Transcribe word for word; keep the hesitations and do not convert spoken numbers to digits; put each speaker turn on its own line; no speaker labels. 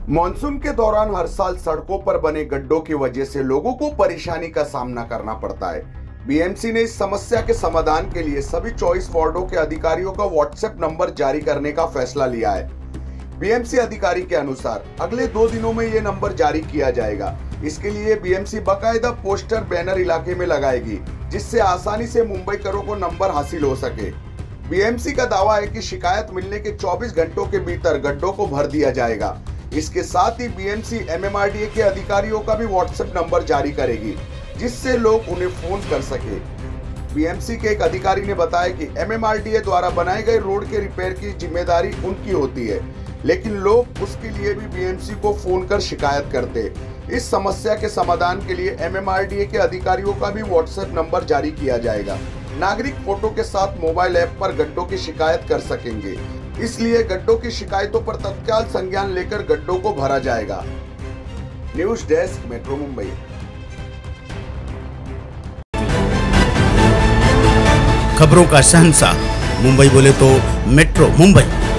Monsoon के दौरान हर साल सड़कों पर बने गड्ढों की वजह से लोगों को परेशानी का सामना करना पड़ता है। बीएमसी ने इस समस्या के समाधान के लिए सभी चौबीस वार्डों के अधिकारियों का व्हाट्सएप नंबर जारी करने का फैसला लिया है। बीएमसी अधिकारी के अनुसार अगले दो दिनों में ये नंबर जारी किया जाएगा। इसके लिए बीएमसी बाकायदा पोस्टर बैनर इलाके में लगाएगी, जिससे आसानी से मुंबईकरों को नंबर हासिल हो सके। बीएमसी का दावा है कि शिकायत मिलने के चौबीस घंटों के भीतर गड्ढों को भर दिया जाएगा। इसके साथ ही बीएमसी एमएमआरडीए के अधिकारियों का भी व्हाट्सएप नंबर जारी करेगी, जिससे लोग उन्हें फोन कर सके। बीएमसी के एक अधिकारी ने बताया कि एमएमआरडीए द्वारा बनाए गए रोड के रिपेयर की जिम्मेदारी उनकी होती है, लेकिन लोग उसके लिए भी बीएमसी को फोन कर शिकायत करते। इस समस्या के समाधान के लिए एमएमआरडीए के अधिकारियों का भी व्हाट्सएप नंबर जारी किया जाएगा। नागरिक फोटो के साथ मोबाइल ऐप पर गड्ढों की शिकायत कर सकेंगे, इसलिए गड्ढों की शिकायतों पर तत्काल संज्ञान लेकर गड्ढों को भरा जाएगा। News desk, metro Mumbai.
खबरों का शहंशाह मुंबई बोले तो मेट्रो मुंबई।